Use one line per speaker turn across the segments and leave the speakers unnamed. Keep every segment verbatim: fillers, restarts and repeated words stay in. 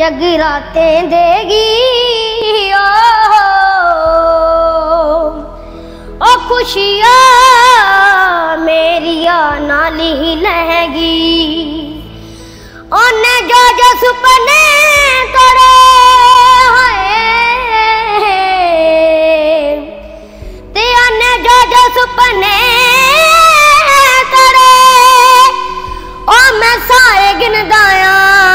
जगराते देगी ओ, ओ खुशियाँ मेरिया नाल ही लहेगी। ओने जो जो सुपने तोड़े ते ओने जो जो सुपने तोड़े ओ मैं सारे गिनदाया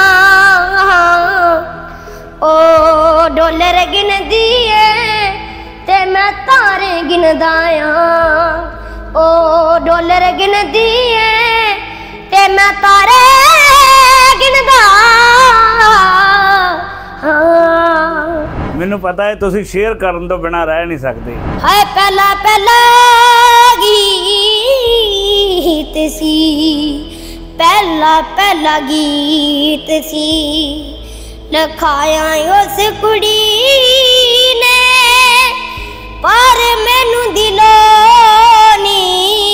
ओ डॉलर गिन दिए ते मैं तारे गिनदाया ओ डॉलर गिन दिए ते मैं तारे गिनदा।
मैनू पता है तुसी शेयर करन तो बिना रह नहीं सकते।
हाय पहला पहला गीत सी पहला पहला गीत सी लिखाया उस कुड़ी ने पर मैनू दिलों नी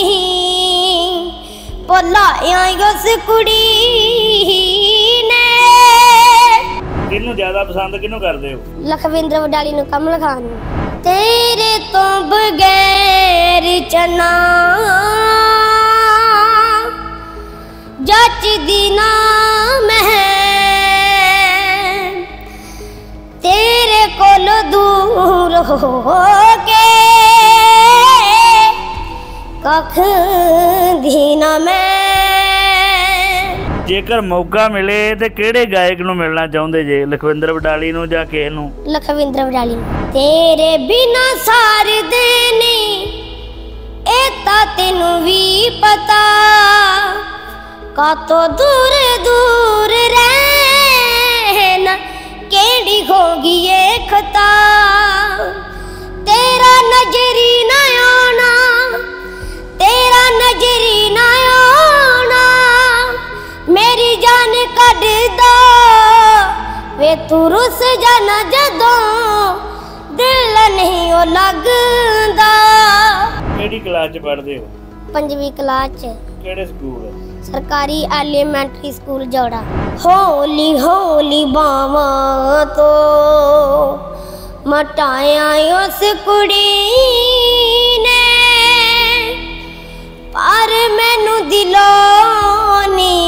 भुलाया उस कुड़ी ने।
किनू ज्यादा पसंद किनू करदे हो?
लखविंद्र वडाली नू कमल खान नू। तेरे तो बगैर चना जचदी ना मैं तेरे कोल दूर हो के कख दी ना मैं।
जेकर मौका मिले तो किहड़े गायक नू मिलना चाहुंदे जे? लखविंद्र वडाली नू जां किसे नू?
लखविंद्र वडाली नू। तेरे बिना सार देने ए ता तेनू भी पता का तो दूर दूर रहना केड़ी होगी ये खता। तेरा नजरी ना आना तेरा नजरी ना आना मेरी जान कढ़ दो वे तू रुस जाना जदों दिल नहीं ओ लगदा।
केड़ी क्लास च पढ़दे हो?
पंजवीं क्लास च।
केड़े स्कूल?
सरकारी एलिमेंट्री स्कूल जोड़ा। होली होली बावा तो मटाया उस कुड़ी ने पर मैनू दिलों नी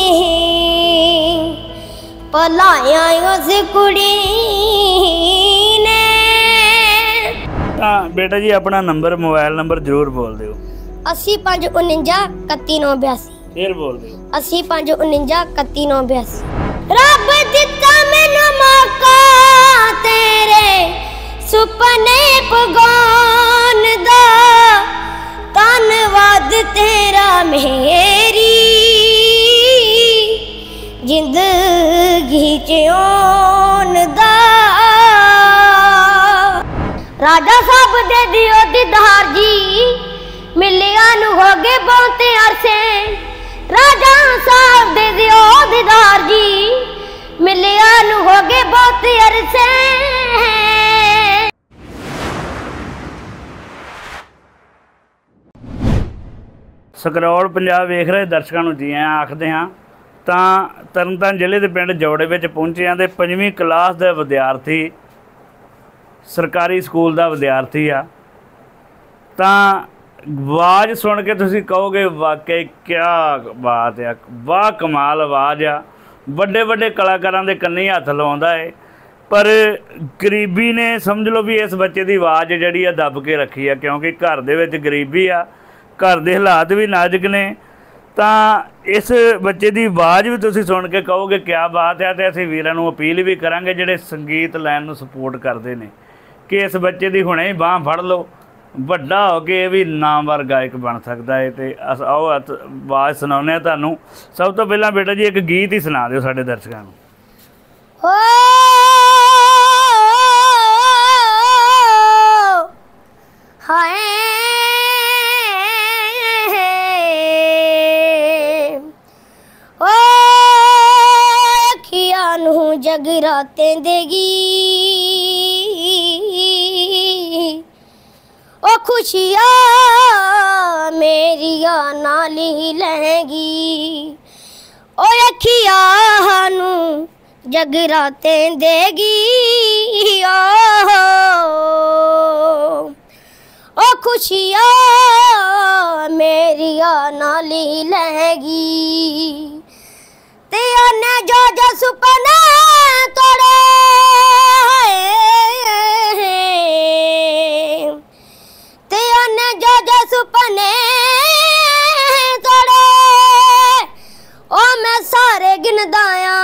भुलाया उस कुड़ी ने।
हाँ बेटा जी अपना नंबर मोबाइल नंबर जरूर बोल दिओ।
अस्सी पंज उनंजा कत्ती नौ बयासी।
फिर बोल दिओ।
अस्सी पंज उनंजा कत्ती नौ बयासी। रब दिता मैनू मौका तेरे सुपने पगान दा धन्नवाद तेरा मेरी जिंदगी च आउण दा। राजा साहब दे दियो दीदार जी मिलिया नू हो गए बहुते अरसे। राजा साहब दे दियो दीदार जी मिलिया नू हो गए बहुते अरसे।
ਸਕਰੋਲ ਪੰਜਾਬ ਵੇਖ ਰਹੇ ਦਰਸ਼ਕਾਂ ਨੂੰ ਜੀ ਆਇਆਂ ਆਖਦੇ ਹਾਂ। ਤਾਂ ਤਰਨਤਾਰਨ ਜ਼ਿਲ੍ਹੇ ਦੇ ਪਿੰਡ ਜੋੜੇ ਵਿੱਚ ਪਹੁੰਚੇ ਹਾਂ ਤੇ ਪੰਜਵੀਂ ਕਲਾਸ ਦਾ ਵਿਦਿਆਰਥੀ ਸਰਕਾਰੀ ਸਕੂਲ ਦਾ ਵਿਦਿਆਰਥੀ ਆ। ਤਾਂ ਆਵਾਜ਼ ਸੁਣ ਕੇ ਤੁਸੀਂ ਕਹੋਗੇ ਵਾਕਈ ਕਿਆ ਬਾਤ ਆ, ਵਾਹ ਕਮਾਲ ਆਵਾਜ਼ ਆ। ਵੱਡੇ ਵੱਡੇ ਕਲਾਕਾਰਾਂ ਦੇ ਕੰਨੀ ਹੱਥ ਲਾਉਂਦਾ ਹੈ ਪਰ ਗਰੀਬੀ ਨੇ ਸਮਝ ਲਓ ਵੀ ਇਸ ਬੱਚੇ ਦੀ ਆਵਾਜ਼ ਜਿਹੜੀ ਆ ਦੱਬ ਕੇ ਰੱਖੀ ਆ ਕਿਉਂਕਿ ਘਰ ਦੇ ਵਿੱਚ ਗਰੀਬੀ ਆ, घर के हालात भी नाजुक ने। तो इस बच्चे की आवाज़ भी तुसीं सुन के कहोगे क्या बात है। तो असीं वीरां नूं अपील भी करांगे जिहड़े संगीत लैन नूं सपोर्ट करते हैं कि इस बच्चे की हुणे ही बांह फड़ लो, ਵੱਡਾ हो के भी नामवर गायक बन सकता है। तो अस आओ आवाज़ सुनाउने तुहानूं। सब तो पहला बेटा जी एक गीत ही सुना दिओ साडे दर्शकां नूं।
हाय जगराते देगी ओ खुशियाँ मेरिया नाल ही लहेगी ओ अखियां नू जगराते देगी ओ, ओ खुशियाँ मेरिया नाली लहगी ते ने जो जो सुपने तोड़े ते ने जो जो सुपने तोड़े ओ मैं सारे गिनदाया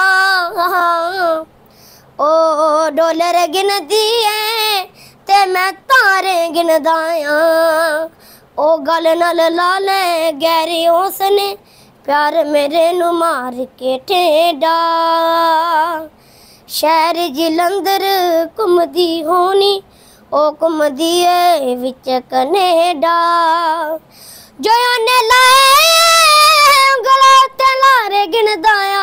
ओ डॉलर गिनदी है ते मैं तारे गिनदाया ओ गल नल ला ले गहरे उसने प्यार मेरे नू मार के ठेडा शहर जलंधर घुमदी होनी ओ घुमदी ए विच कनेडा जो ने लाए गला ते लारे गिनदाया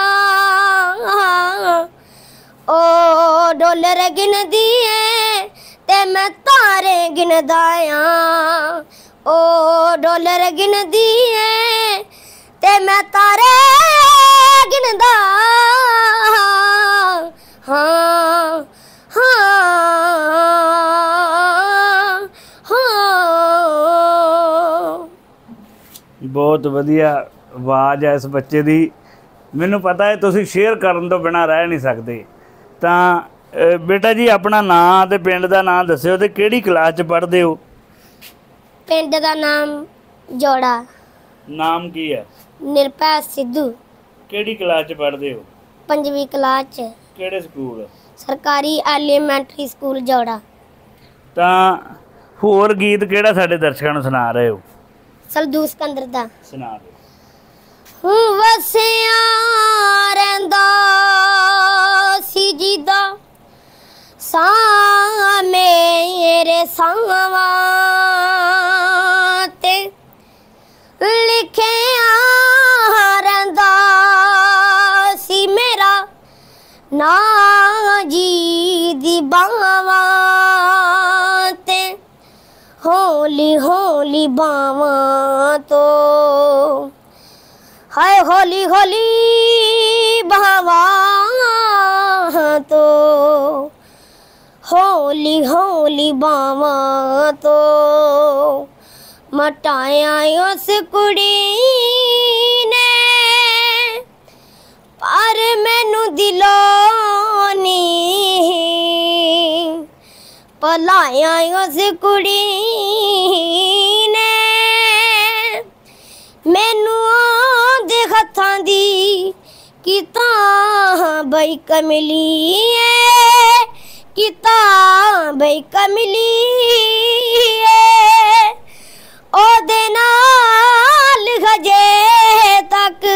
ओ डॉलर गिनदी है ते मैं तारे गिनदाया ओ डॉलर गिनदी है ते मैं तारे गिनदा हाँ हाँ हाँ।
बहुत वधिया आवाज़ है इस बच्चे दी। मैनू पता है तुसीं शेयर करन तो बिना रह नहीं सकते। तां अ, बेटा जी अपना नाम ते पिंड दा नाम दस्सिओ ते किहड़ी क्लास च पढ़दे हो?
पिंड दा नाम जोड़ा।
नाम की है?
निरभै सिद्धू।
किहड़ी क्लास च पढ़दे हो?
पंजवीं क्लास च।
किहड़े स्कूल?
सरकारी एलीमेंटरी स्कूल जोड़ा।
तां होर गीत किहड़ा साडे दर्शकां नूं सुना रहे हो?
सलदू सिकंदर दा।
सुना दो।
हूँ वसिया रहिंदा सी जीदा सा मेरे सावां ते लिखिया रहिंदा सी मेरा ना जी दी बावां ते होली होली बावां तो हाय होली होली बावां तो होली होली बावां तो मटाया उस कुड़ी ने पर मैनू दिलों नी भलाया उस कुड़ी ने मैनू दे हत्थां दी किता बई कमली है किता बई कमली है ओदे नाल हजे तक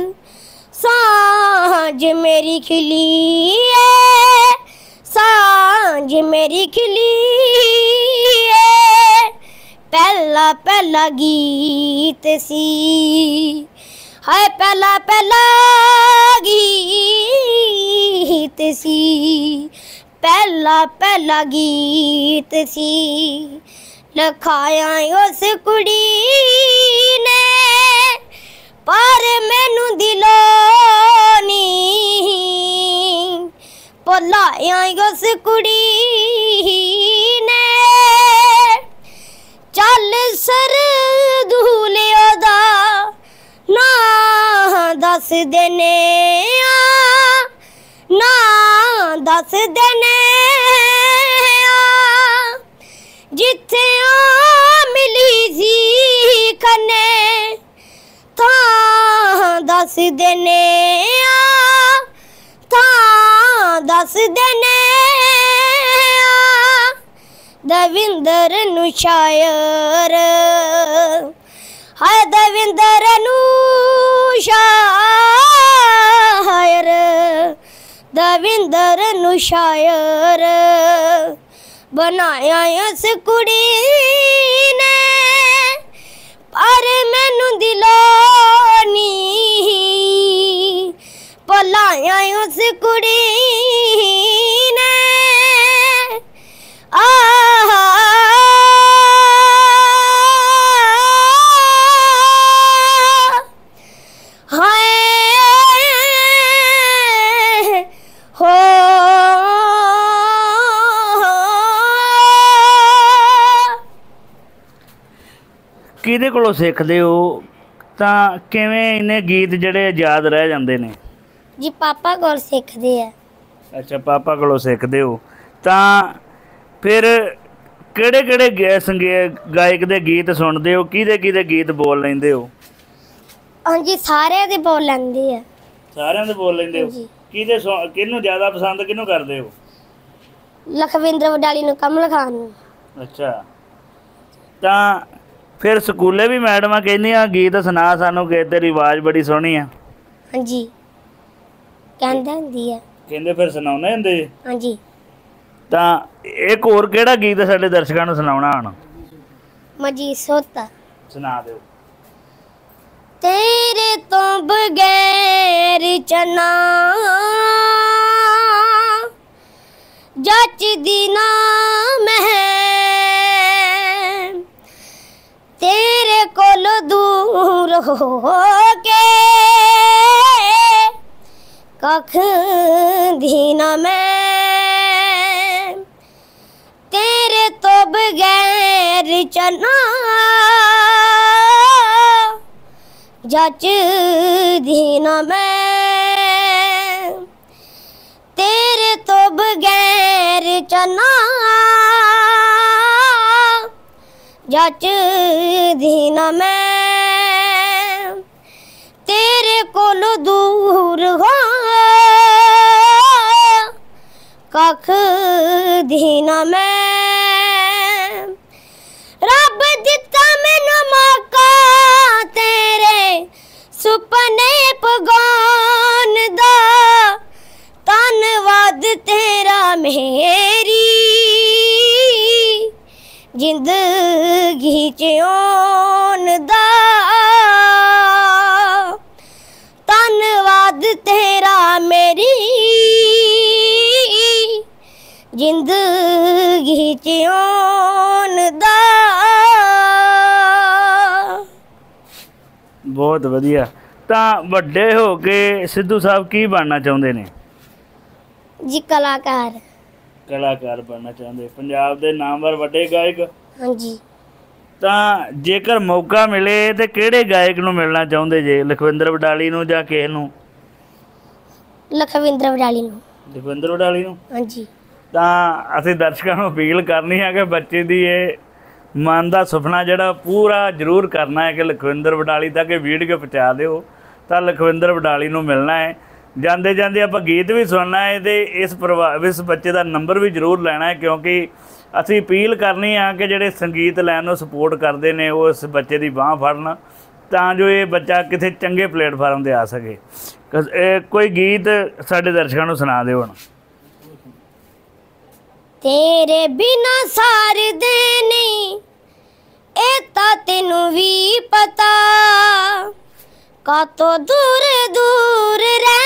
सांझ मेरी खिली है सांझ मेरी खिली है पहला पहला गीत सी हाय पहला पहला गीत सी पहला पहला गीत सी लिखाया उस कुड़ी ने पर मैनू दिलों नी भुलाया उस कुड़ी ने चल सर दूलिया दा ना दस देने ना दस देने जिथे मिली सी कने था दस देने था दस देने दविंदर नु शायर हाय दविंदर नु शायर दविंदर नु शायर बनाया इस कुड़ी ने पर मैनू दिलों नी भुलाया उस कुड़ी ने आ हाय
ਜਿਹਦੇ ਕੋਲੋਂ ਸਿੱਖਦੇ ਹੋ ਤਾਂ ਕਿਵੇਂ ਇੰਨੇ ਗੀਤ ਜਿਹੜੇ ਯਾਦ ਰਹਿ ਜਾਂਦੇ ਨੇ?
ਜੀ ਪਾਪਾ ਕੋਲ ਸਿੱਖਦੇ ਆ।
ਅੱਛਾ, ਪਾਪਾ ਕੋਲੋਂ ਸਿੱਖਦੇ ਹੋ ਤਾਂ ਫਿਰ ਕਿਹੜੇ ਕਿਹੜੇ ਗੇ ਸੰਗੇ ਗਾਇਕ ਦੇ ਗੀਤ ਸੁਣਦੇ ਹੋ? ਕਿਹਦੇ ਕਿਹਦੇ ਗੀਤ ਬੋਲ ਲੈਂਦੇ ਹੋ?
ਹਾਂਜੀ ਸਾਰਿਆਂ ਦੇ ਬੋਲ ਲੈਂਦੇ ਆ।
ਸਾਰਿਆਂ ਦੇ ਬੋਲ ਲੈਂਦੇ ਹੋ?
ਹਾਂਜੀ।
ਕਿਹਦੇ ਸੁ- ਕਿਹਨੂੰ ਜ਼ਿਆਦਾ ਪਸੰਦ ਕਿਹਨੂੰ ਕਰਦੇ ਹੋ?
ਲਖਵਿੰਦਰ ਵਡਾਲੀ ਨੂੰ, ਕਮਲ ਖਾਨ ਨੂੰ।
ਅੱਛਾ, ਤਾਂ ਫਿਰ ਸਕੂਲੇ ਵੀ ਮੈਡਮਾਂ ਕਹਿੰਦੀਆਂ ਗੀਤ ਸੁਣਾ ਸਾਨੂੰ ਕਿ ਤੇਰੀ ਆਵਾਜ਼ ਬੜੀ ਸੋਹਣੀ ਆ?
ਹਾਂਜੀ ਕਹਿੰਦਾ ਹੁੰਦੀ ਆ।
ਕਹਿੰਦੇ ਫਿਰ ਸੁਣਾਉਂਦੇ ਹੁੰਦੇ ਜੀ?
ਹਾਂਜੀ।
ਤਾਂ ਇੱਕ ਹੋਰ ਕਿਹੜਾ ਗੀਤ ਸਾਡੇ ਦਰਸ਼ਕਾਂ ਨੂੰ ਸੁਣਾਉਣਾ ਹੁਣ?
ਮਜੀਦ ਸੋਤਾ।
ਸੁਣਾ ਦਿਓ।
ਤੇਰੇ ਤੋਂ ਬਗੈਰ ਚਨਾ ਜੱਚਦੀ ਨਾ ਮੈਂ, ਤੇਰੇ ਕੋਲ ਦੂਰ ਹੋ ਕੇ ਕੱਖ ਦੀ ਨਾ ਮੈਂ, ਤੇਰੇ ਤੋਂ ਬਗੈਰ ਚਨਾ ਜੱਚਦੀ ਨਾ ਮੈਂ, ਤੇਰੇ ਤੋਂ ਬਗੈਰ ਚਨਾ ਜੱਚਦੀ ਨਾ ਮੈਂ, ਤੇਰੇ ਕੋਲ ਦੂਰ ਹੋ ਕੱਖ ਦੀ ਨਾ ਮੈਂ, ਰੱਬ ਦਿੱਤਾ ਮੈਨੂੰ ਮੌਕਾ ਤੇਰੇ ਸੁਪਨੇ ਪਗਾਉਣ ਦਾ, ਧੰਨਵਾਦ ਤੇਰਾ ਮੇਰੀ ਜ਼ਿੰਦਗੀ 'ਚ ਆਉਣ ਦਾ, ਧੰਨਵਾਦ ਤੇਰਾ ਮੇਰੀ ਜ਼ਿੰਦਗੀ 'ਚ ਆਉਣ ਦਾ।
ਬਹੁਤ ਵਧੀਆ। ਤਾਂ ਵੱਡੇ ਹੋ ਕੇ ਸਿੱਧੂ ਸਾਹਿਬ ਕੀ ਬਣਨਾ ਚਾਹੁੰਦੇ ਨੇ?
ਜੀ ਕਲਾਕਾਰ।
ਕਲਾਕਾਰ ਬਣਨਾ ਚਾਹੁੰਦੇ, ਪੰਜਾਬ ਦੇ ਨਾਮਵਰ ਵੱਡੇ ਗਾਇਕ।
ਹਾਂਜੀ।
ਤਾਂ ਜੇਕਰ ਮੌਕਾ ਮਿਲੇ ਤੇ ਕਿਹੜੇ ਗਾਇਕ ਨੂੰ ਮਿਲਣਾ ਚਾਹੁੰਦੇ ਜੇ? ਲਖਵਿੰਦਰ ਵਡਾਲੀ ਨੂੰ ਜਾਂ ਕਿਸੇ ਨੂੰ?
ਲਖਵਿੰਦਰ ਵਡਾਲੀ ਨੂੰ।
ਲਖਵਿੰਦਰ ਵਡਾਲੀ ਨੂੰ?
ਹਾਂਜੀ।
ਤਾਂ ਅਸੀਂ ਦਰਸ਼ਕਾਂ ਨੂੰ ਅਪੀਲ ਕਰਨੀ ਹੈ ਕਿ ਬੱਚੇ ਦੀ ਇਹ ਮਨ ਦਾ ਸੁਪਨਾ ਜਿਹੜਾ ਪੂਰਾ ਜ਼ਰੂਰ ਕਰਨਾ ਹੈ ਕਿ ਲਖਵਿੰਦਰ ਵਡਾਲੀ ਤੱਕ ਇਹ ਵੀਡੀਓ ਪਹੁੰਚਾ ਦਿਓ ਤਾਂ ਲਖਵਿੰਦਰ ਵਡਾਲੀ ਨੂੰ ਮਿਲਣਾ ਹੈ। ਜਾਂਦੇ ਜਾਂਦੇ ਆਪਾਂ ਗੀਤ ਵੀ ਸੁਣਨਾ ਹੈ ਤੇ ਇਸ ਪਰਿਵਾਰ ਇਸ ਬੱਚੇ ਦਾ ਨੰਬਰ ਵੀ ਜ਼ਰੂਰ ਲੈਣਾ ਹੈ, ਕਿਉਂਕਿ ਅਸੀਂ ਅਪੀਲ ਕਰਨੀ ਆ ਕਿ ਜਿਹੜੇ ਸੰਗੀਤ ਲੈਣ ਨੂੰ ਸਪੋਰਟ ਕਰਦੇ ਨੇ ਉਹ ਇਸ ਬੱਚੇ ਦੀ ਬਾਂਹ ਫੜਨ ਤਾਂ ਜੋ ਇਹ ਬੱਚਾ ਕਿਸੇ ਚੰਗੇ ਪਲੇਟਫਾਰਮ 'ਤੇ ਆ ਸਕੇ। ਇਹ ਕੋਈ ਗੀਤ ਸਾਡੇ ਦਰਸ਼ਕਾਂ ਨੂੰ ਸੁਣਾ ਦਿਓ ਹੁਣ।
ਤੇਰੇ ਬਿਨਾ ਸਾਰਦੇ ਨਹੀਂ ਇਹ ਤਾਂ ਤੈਨੂੰ ਵੀ ਪਤਾ, ਕਾਤੋਂ ਦੂਰ ਦੂਰ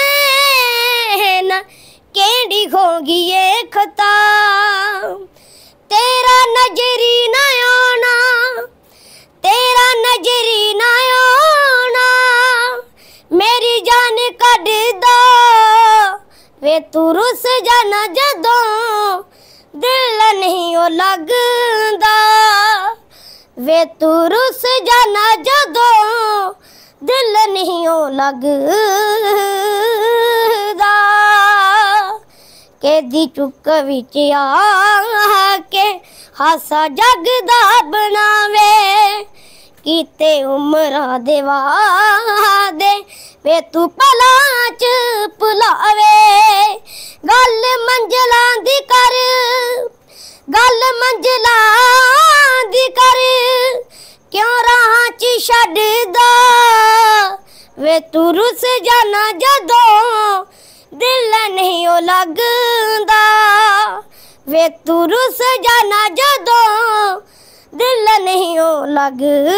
ਰਹਿਣਾ ਕਿਹੜੀ ਹੋਗੀ ਏ ਖਤਾ, ਤੇਰਾ ਨਜ਼ਰੀ ਨਾ ਆਉਣਾ, ਤੇਰਾ ਨਜ਼ਰੀ ਨਾ ਆਉਣਾ ਮੇਰੀ ਜਾਨ ਕੱਢਦਾ ਵੇ, ਤੂੰ ਰੁੱਸ ਜਾਣਾ ਜਦੋਂ ਦਿਲ ਨਹੀਂ ਉਹ ਲੱਗਦਾ ਵੇ, ਤੂੰ ਰੁੱਸ ਜਾਣਾ ਜਦੋਂ ਦਿਲ ਨਹੀਂ ਉਹ ਲੱਗਦਾ, ਕਿਹਦੀ ਚੁੱਕ ਵਿੱਚ ਆ ਕੇ ਹਾਸਾ ਜੱਗ ਦਾ ਬਣਾਵੇ, ਕੀਤੇ ਉਮਰਾਂ ਦੇ ਵਾਦੇ ਵੇ ਤੂੰ ਪਲਾਂ ਚ ਭੁਲਾਵੇ, ਗੱਲ ਮੰਜ਼ਲਾਂ ਦੀ ਕਰ, ਗੱਲ ਮੰਜ਼ਲਾਂ ਦੀ ਕਰ, ਕਿਉਂ ਰਾਹਾਂ ਚ ਛੱਡਦਾ ਵੇ, ਤੂੰ ਰੁੱਸ ਜਾਣਾ ਜਦੋਂ ਦਿਲ ਨਹੀਂ ਉਹ ਲੱਗਦਾ ਵੇ, ਤੂੰ ਰੁੱਸ ਜਾਣਾ ਜਦੋਂ ਦਿਲ ਨਹੀਂ ਉਹ ਲੱਗਦਾ।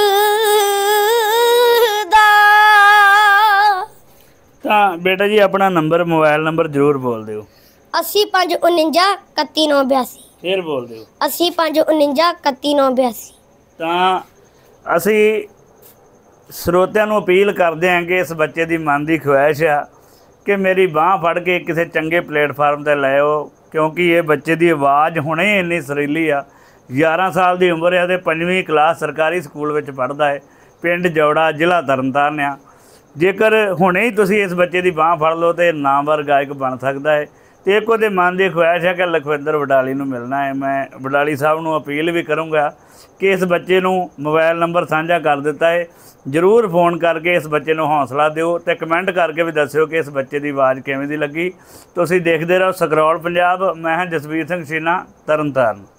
ਤਾਂ ਬੇਟਾ ਜੀ ਆਪਣਾ ਨੰਬਰ ਮੋਬਾਈਲ ਨੰਬਰ ਜ਼ਰੂਰ ਬੋਲ ਦਿਓ।
ਅੱਸੀ ਪੰਜ ਉਣੰਜਾ ਇਕੱਤੀ ਨੌ ਬਿਆਸੀ।
ਫੇਰ ਬੋਲ ਦਿਓ।
ਅੱਸੀ ਪੰਜ ਉਣੰਜਾ ਇਕੱਤੀ ਨੌ ਬਿਆਸੀ।
ਤਾਂ ਅਸੀਂ ਸਰੋਤਿਆਂ ਨੂੰ ਅਪੀਲ ਕਰਦੇ ਹਾਂ ਕਿ ਇਸ ਬੱਚੇ ਦੀ ਮਨ ਦੀ ਖੁਆਇਸ਼ ਆ ਕਿ ਮੇਰੀ ਬਾਂਹ ਫੜ ਕੇ ਕਿਸੇ ਚੰਗੇ ਪਲੇਟਫਾਰਮ 'ਤੇ ਲੈ ਆਓ, ਕਿਉਂਕਿ ਇਹ ਬੱਚੇ ਦੀ ਆਵਾਜ਼ ਹੁਣੇ ਇੰਨੀ ਸੁਰੀਲੀ ਆ ਗਿਆਰਾਂ ਸਾਲ ਦੀ ਉਮਰ ਹੈ ਤੇ ਪੰਜਵੀਂ ਕਲਾਸ ਸਰਕਾਰੀ ਸਕੂਲ ਵਿੱਚ ਪੜ੍ਹਦਾ ਹੈ। ਪਿੰਡ ਜੌੜਾ, ਜ਼ਿਲ੍ਹਾ ਤਰਨਤਾਰਨ ਆ। ਜੇਕਰ ਹੁਣੇ ਹੀ ਤੁਸੀਂ ਇਸ ਬੱਚੇ ਦੀ ਬਾਂਹ ਫੜ ਲਓ ਤੇ ਨਾਮਵਰ ਗਾਇਕ ਬਣ ਸਕਦਾ ਹੈ। ਤੇ ਇੱਕ ਉਹਦੇ ਮਨ ਦੀ ਖੁਆਇਸ਼ ਹੈ ਕਿ ਲਖਵਿੰਦਰ ਵਡਾਲੀ ਨੂੰ ਮਿਲਣਾ ਹੈ। ਮੈਂ ਵਡਾਲੀ ਸਾਹਿਬ ਨੂੰ ਅਪੀਲ ਵੀ ਕਰੂੰਗਾ ਕਿ ਇਸ ਬੱਚੇ ਨੂੰ ਮੋਬਾਈਲ ਨੰਬਰ ਸਾਂਝਾ ਕਰ ਦਿੱਤਾ ਹੈ, ਜ਼ਰੂਰ ਫੋਨ ਕਰਕੇ ਇਸ ਬੱਚੇ ਨੂੰ ਹੌਸਲਾ ਦਿਓ ਤੇ ਕਮੈਂਟ ਕਰਕੇ ਵੀ ਦੱਸਿਓ ਕਿ ਇਸ ਬੱਚੇ ਦੀ ਆਵਾਜ਼ ਕਿਵੇਂ ਦੀ ਲੱਗੀ। ਤੁਸੀਂ ਦੇਖਦੇ ਰਹੋ ਸਕਰੋਲ ਪੰਜਾਬ। ਮੈਂ ਹਾਂ ਜਸਵੀਰ ਸਿੰਘ ਛੀਨਾ, ਤਰਨਤਾਰਨ।